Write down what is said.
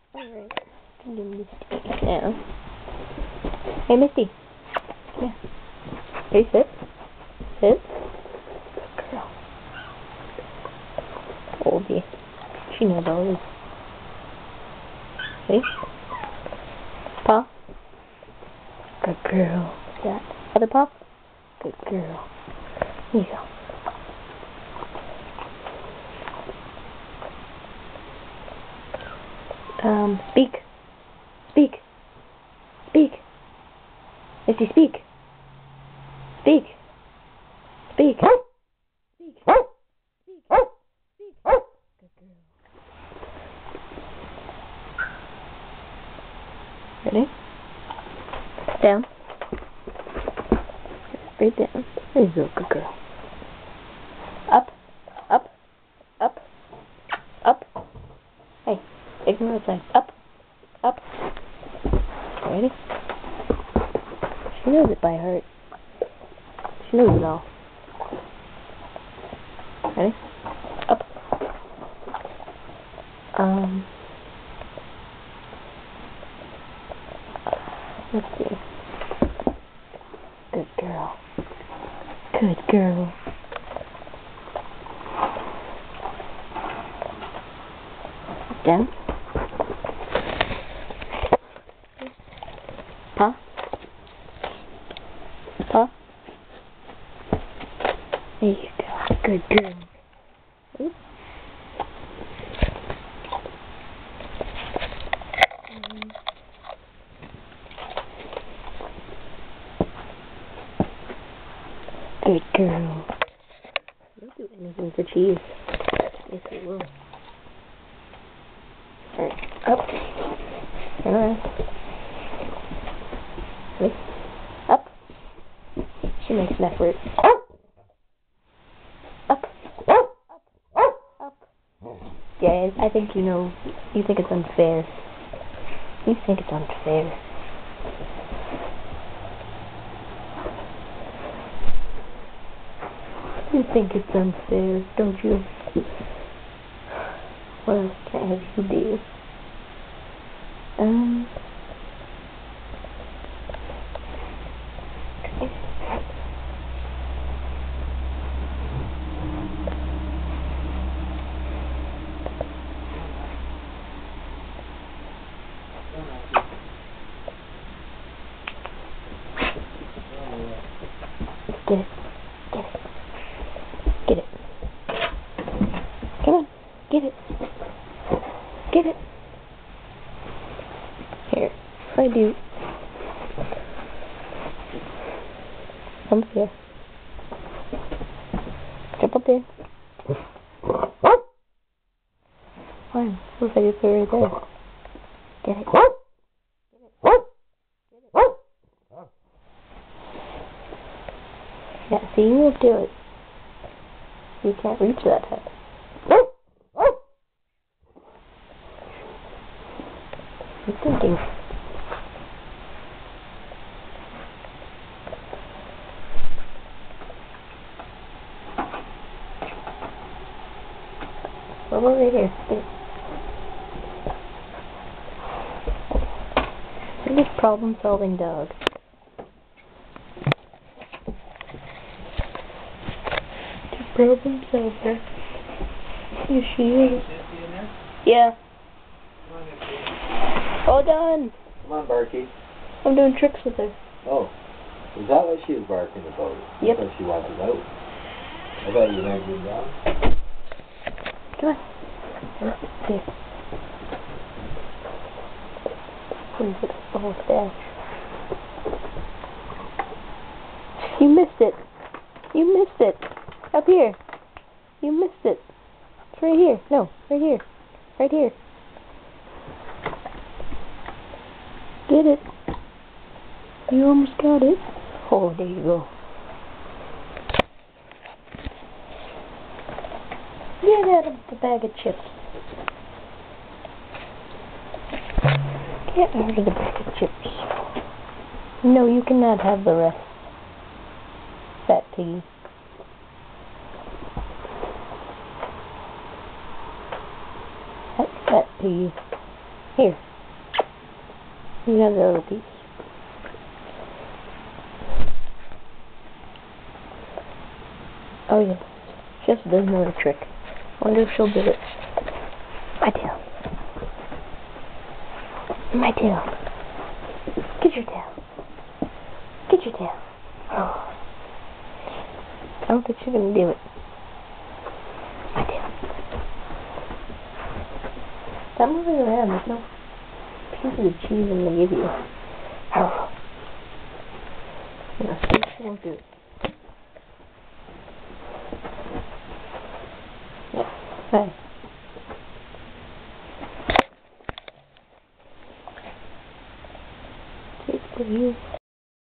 Alright. Give Misty now. Hey, Misty. Come here. Hey, sit. Sit. Good girl. Told you. She knows all this. See? Paw. Good girl. That other paw. Good girl. Here you go. Speak. Speak. Speak. Misty, speak. Speak. Speak. Speak. Speak. Speak. Good girl. Ready? Down. Right down. There you go, good girl. Up. Up. Up. Up. Hey, ignore the sign. Up. Up. Ready? She knows it by heart. She knows it all. Ready? Up. Let's see. Good girl. Good girl. Down. Huh? Huh? There you go. Good girl. Oops. Good girl. I'll do anything for cheese. Yes, I will. Alright, up. Turn around. Ready? Up. She makes an effort. Up. Up. Up. Yeah, I think you know. You think it's unfair. You think it's unfair. You think it's unfair, don't you? What else can I have you do? Get it. Get it. Get it. Come on. Get it. Get it. Here. If I do. Come up here. Jump up there. Fine. What if I just put it right there? Get it. Get it. Get it. Yeah, see, you won't do it. You can't reach that head. I'm thinking. Over right here. Look at this problem-solving dog. Problem solver. Here she is. Yeah. All done. Come on, Barky. I'm doing tricks with her. Oh. Is that what she was barking about? Yep. Because she wanted out. I thought you might be down. Come on. Here. Where is it? Oh, it's there. You missed it. You missed it. Up here. You missed it. It's right here. No, right here. Right here. Get it. You almost got it. Oh, there you go. Get out of the bag of chips. Get out of the bag of chips. No, you cannot have the rest. Fat piggy. Fat piggy. Here. You got the other piece. Oh yeah. She also does another trick. I wonder if she'll do it. My tail. My tail. Get your tail. Get your tail. Oh. I don't think she's gonna do it. My tail. Stop moving around. There's no pieces of cheese I'm gonna give you. Oh. No, she won't do it. Yeah. Bye. Take the view.